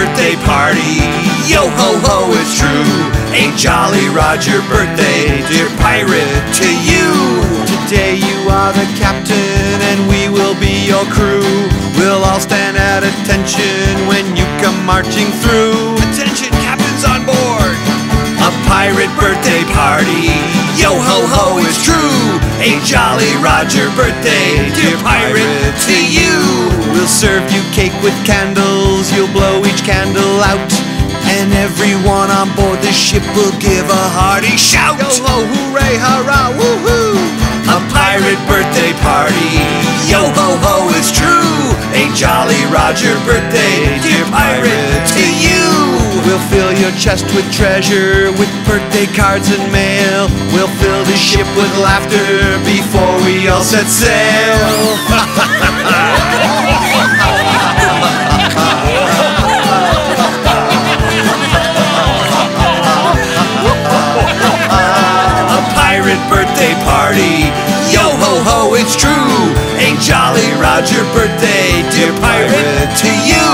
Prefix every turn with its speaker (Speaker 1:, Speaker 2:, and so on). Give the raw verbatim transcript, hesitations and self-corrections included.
Speaker 1: birthday party. Yo ho ho, it's true. A Jolly Roger birthday, dear pirate, to you. Today you are the captain and we will be your crew. We'll all stand at attention when you come marching through. Attention, captain's on board. A pirate birthday party. Yo ho ho, it's true. A Jolly Roger birthday, dear pirate, to you. We'll serve you cake with candles. You'll blow each candle out, and everyone on board the ship will give a hearty shout. Yo ho, hooray, hurrah, woohoo! A pirate birthday party. Yo ho ho, it's true. A Jolly Roger birthday, dear pirate, to you. We'll fill your chest with treasure, with birthday cards and mail. We'll fill the ship with laughter before we all set sail. Birthday party. Yo ho ho, it's true. A Jolly Roger birthday, dear pirate, to you.